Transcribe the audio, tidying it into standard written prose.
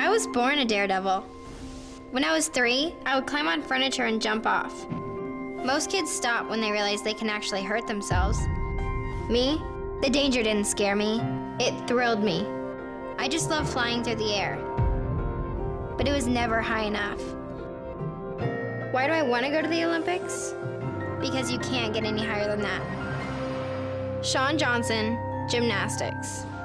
I was born a daredevil. When I was 3, I would climb on furniture and jump off. Most kids stop when they realize they can actually hurt themselves. Me, the danger didn't scare me. It thrilled me. I just loved flying through the air. But it was never high enough. Why do I want to go to the Olympics? Because you can't get any higher than that. Shawn Johnson, gymnastics.